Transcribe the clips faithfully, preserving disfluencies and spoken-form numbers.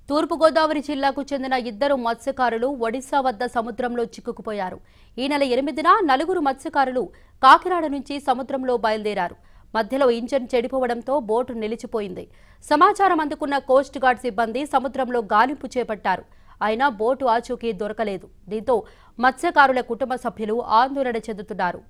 తూర్పుగోదావరి జిల్లాకు చెందిన ఇద్దరు మత్స్యకారులు ఒడిశా వద్ద సముద్రంలో చిక్కుకుపోయారు. ఈ నెల ఎనిమిదిన నలుగురు మత్స్యకారులు కాకినాడ నుంచి సముద్రంలో బయలుదేరారు. మధ్యలో ఇంజన్ చెడిపోవడంతో బోటు నిలిచిపోయింది. సమాచారం అందుకున్న కోస్ట్ గార్డ్ సిబ్బంది సముద్రంలో గాలింపు చేపట్టారు. అయినా బోటు ఆచూకీ దొరకలేదు. దీంతో మత్స్యకారుల కుటుంబ సభ్యులు ఆందోళన చెందుతున్నారు.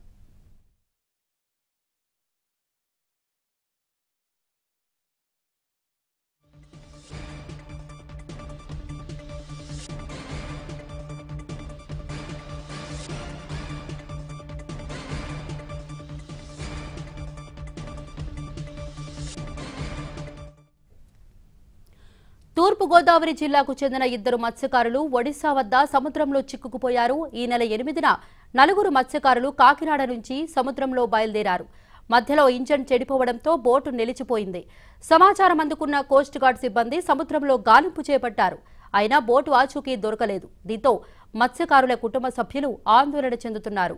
తూర్పుగోదావరి జిల్లాకు చెందిన ఇద్దరు మత్స్యకారులు ఒడిశా వద్ద సముద్రంలో చిక్కుకుపోయారు. ఈ నెల ఎనిమిదిన నలుగురు మత్స్యకారులు కాకినాడ నుంచి సముద్రంలో బయలుదేరారు. మధ్యలో ఇంజన్ చెడిపోవడంతో బోటు నిలిచిపోయింది. సమాచారం అందుకున్న కోస్ట్ గార్డ్ సిబ్బంది సముద్రంలో గాలింపు చేపట్టారు. అయినా బోటు ఆచూకీ దొరకలేదు. దీంతో మత్స్యకారుల కుటుంబ సభ్యులు ఆందోళన చెందుతున్నారు.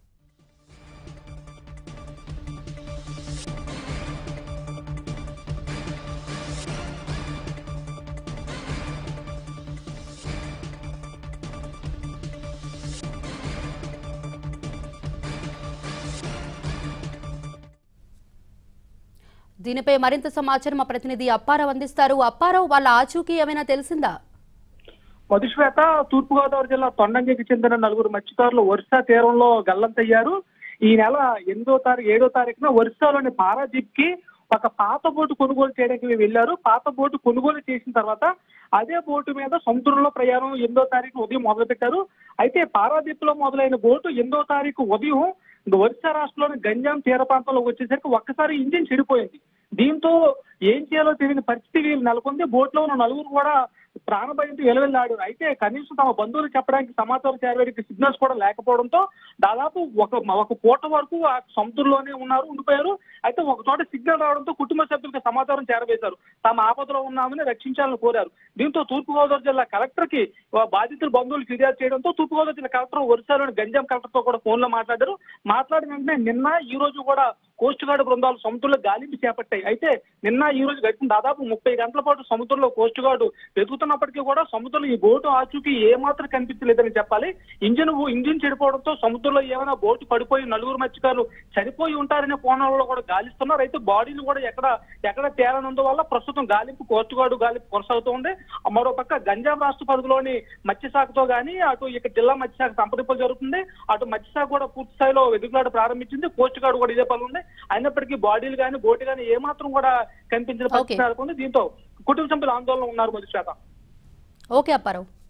దీనిపై మరింత సమాచారం మా ప్రతినిధి అప్పారావు అందిస్తారు. అప్పారావు, వాళ్ళ ఆచూకీ ఏమైనా తెలిసిందా? మధుశ్వేత, తూర్పుగోదావరి జిల్లా తొండంగికి చెందిన నలుగురు మత్స్యకారులు ఒరిస్సా తీరంలో గల్లంతయ్యారు. ఈ నెల ఎనిమిదో తారీఖు ఏడో తారీఖున ఒరిస్సాలోని పారాదీప్ కి ఒక పాత బోటు కొనుగోలు చేయడానికి వెళ్లారు. పాత బోటు కొనుగోలు చేసిన తర్వాత అదే బోటు మీద సముద్రంలో ప్రయాణం ఎనిమిదో తారీఖు ఉదయం మొదలు పెట్టారు. అయితే పారాదీప్ లో మొదలైన బోటు ఎనిమిదో తారీఖు ఉదయం ఒరిస్సా రాష్ట్రంలోని గంజాం తీర ప్రాంతంలోకి వచ్చేసరికి ఒక్కసారి ఇంజిన్ చెడిపోయింది. దీంతో ఏం చేయాలో తెలియని పరిస్థితి వీళ్ళు నెలకొంది. బోట్లో ఉన్న నలుగురు కూడా ప్రాణభయంతో వెలువెల్లాడారు. అయితే కనీసం తమ బంధువులు చెప్పడానికి సమాచారం చేరడానికి సిగ్నల్స్ కూడా లేకపోవడంతో దాదాపు ఒక ఒక పూట వరకు ఆ సముద్రంలోనే ఉన్నారు ఉండిపోయారు. అయితే ఒక చోట సిగ్నల్ రావడంతో కుటుంబ సభ్యులకు సమాచారం చేరవేశారు. తాము ఆపదలో ఉన్నామని రక్షించాలని కోరారు. దీంతో తూర్పుగోదావరి జిల్లా కలెక్టర్ కి బాధితుల బంధువులు ఫిర్యాదు చేయడంతో తూర్పుగోదావరి జిల్లా కలెక్టర్ ఒరిస్సాలోని గంజాం కలెక్టర్ తో కూడా ఫోన్ లో మాట్లాడారు. మాట్లాడిన వెంటనే నిన్న ఈ రోజు కూడా కోస్ట్ గార్డ్ బృందాలు సముద్రంలో గాలింపు చేపట్టాయి. అయితే నిన్న ఈ రోజు గడిచిన దాదాపు ముప్పై గంటల పాటు సముద్రంలో కోస్ట్ గార్డు వెతుకుతున్నప్పటికీ కూడా సముద్రంలో ఈ బోటు ఆచూకీ ఏమాత్రం కనిపించలేదని చెప్పాలి. ఇంజిన్ ఇంజిన్ చెడిపోవడంతో సముద్రంలో ఏమైనా బోటు పడిపోయి నలుగురు మత్స్యకారులు చనిపోయి ఉంటారనే కోణంలో కూడా గాలిస్తున్నారు. అయితే బాడీలు కూడా ఎక్కడ ఎక్కడ తేలనందు వల్ల ప్రస్తుతం గాలింపు కోస్ట్ గార్డు గాలింపు కొనసాగుతోంది. మరోపక్క గంజాం రాష్ట్ర పరిధిలోని మత్స్యశాఖతో గానీ అటు ఇక్కడ జిల్లా మత్స్యశాఖ సంప్రదింపులు జరుగుతుంది. అటు మత్స్యశాఖ కూడా పూర్తి స్థాయిలో వెతుకులాట ప్రారంభించింది. కోస్ట్ గార్డు కూడా ఇదే పని ఉంది. అయినప్పటికీ బాడీలు కానీ బోటు కానీ ఏమాత్రం కూడా కనిపించిన పరిస్థితి నెలకొంది. దీంతో కుటుంబ సభ్యులు ఆందోళన ఉన్నారు. మధుశ్వేత. ఓకే అప్పారావు.